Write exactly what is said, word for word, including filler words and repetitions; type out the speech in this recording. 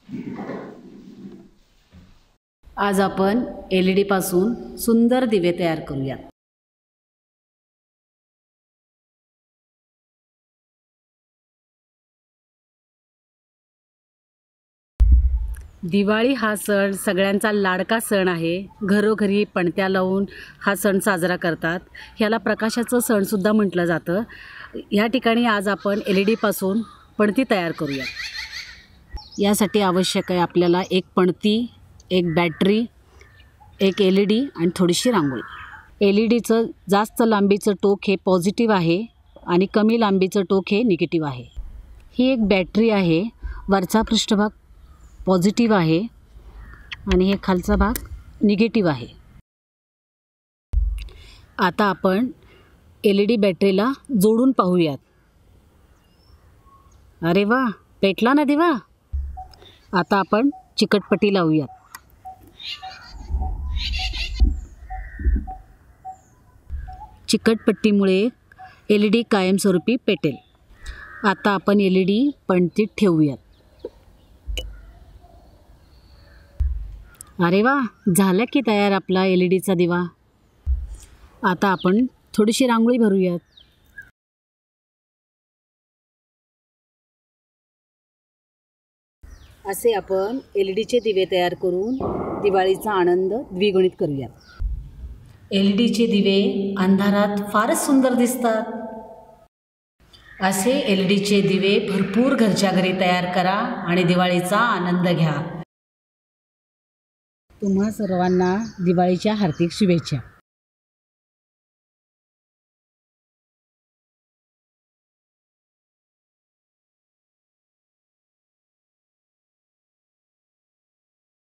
आज आपण L E D पासून सुंदर दिवे तयार करूया। दिवाळी हा सण सगळ्यांचा लाडका सण आहे। घरोघरी पणत्या लावून हा सण साजरा करतात। ह्याला प्रकाशाचं सण सुद्धा म्हटलं जातं। या ठिकाणी आज आपण एल ई डी पासून पणती तयार करूया। यासाठी आवश्यक आहे आपल्याला एक पणती, एक बॅटरी, एक एल ई डी आणि थोडीशी रांगोळी। एल ई डीचं जास्त लांबीचं टोक हे पॉझिटिव्ह आहे आणि कमी लांबीचं टोक हे निगेटिव्ह आहे। ही एक बॅटरी आहे। वरचा पृष्ठभाग पॉझिटिव्ह आहे आणि हे खालचा भाग निगेटिव्ह आहे। आता आपण एल ई डी बॅटरीला जोडून पाहूयात। अरे वा, पेटला ना दिवा। आता आपण चिकटपट्टी लावूयात। चिकटपट्टीमुळे एल ई डी कायमस्वरूपी पेटेल। आता आपण एल ई डी पणतीत ठेवूयात। अरे वा, झाला की तयार आपला एल ई डीचा दिवा। आता आपण थोडीशी रांगोळी भरूयात। असे आपण एल ई डीचे दिवे तयार करून दिवाळीचा आनंद द्विगुणित करूयात। एल ई डीचे दिवे अंधारात फारच सुंदर दिसतात। असे एल ई डीचे दिवे भरपूर घरच्या घरी तयार करा आणि दिवाळीचा आनंद घ्या। तुम्हा सर्वांना दिवाळीच्या हार्दिक शुभेच्छा।